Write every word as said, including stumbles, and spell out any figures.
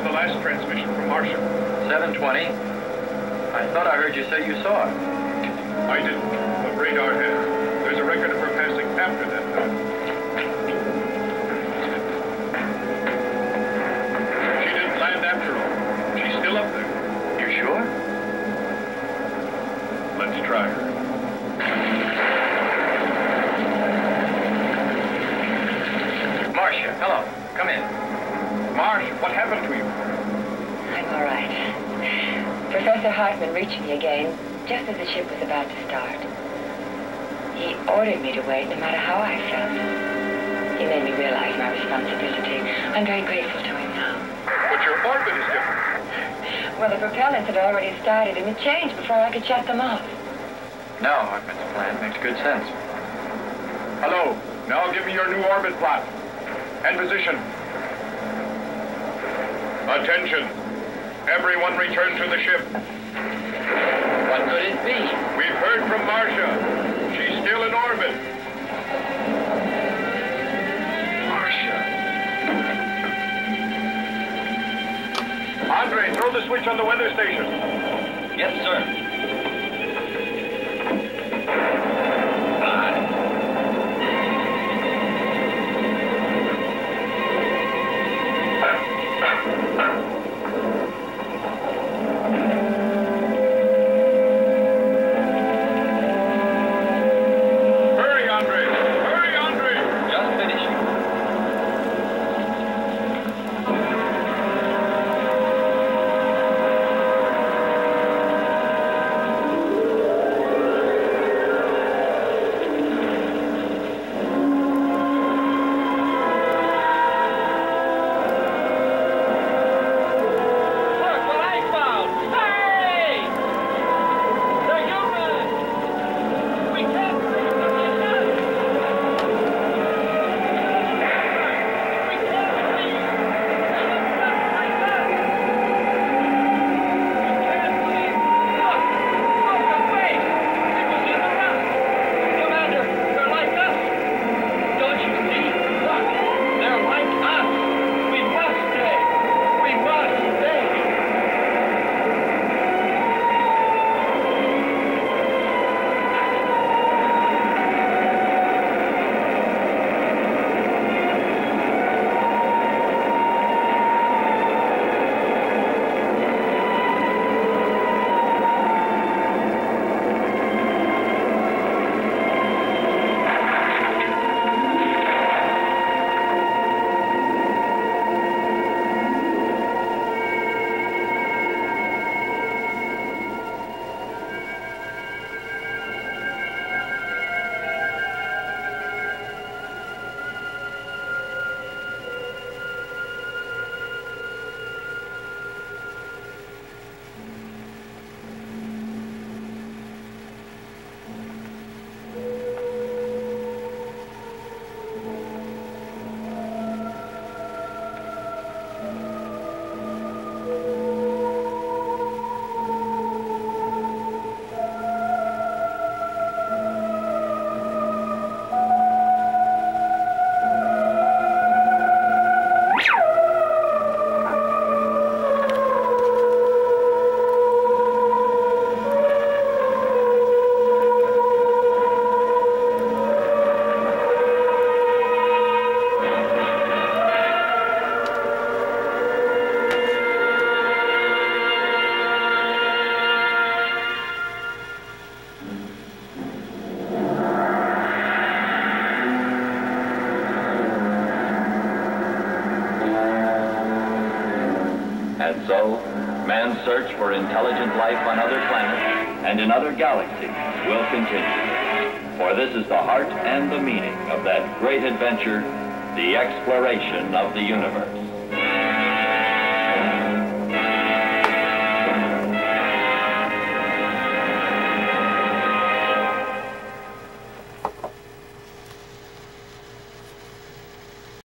the last transmission from Martian? seven twenty. I thought I heard you say you saw it. I didn't, but radar has. There's a record of her passing after that time. She didn't land after all. She's still up there. You sure? Let's try her. Marcia, hello. Come in. Marsh, what happened to you? I'm all right. Professor Hartman reached me again just as the ship was about to start. He ordered me to wait no matter how I felt. He made me realize my responsibility. I'm very grateful to him now. But your orbit is different. Well, the propellants had already started, and it changed before I could shut them off. Now, Hartman's plan makes good sense. Hello. Now give me your new orbit plot. And position. Attention. Everyone return to the ship. What could it be? We've heard from Marcia. She's still in orbit. Marcia. Andre, throw the switch on the weather station. Yes, sir. And so, man's search for intelligent life on other planets and in other galaxies will continue. For this is the heart and the meaning of that great adventure, the exploration of the universe.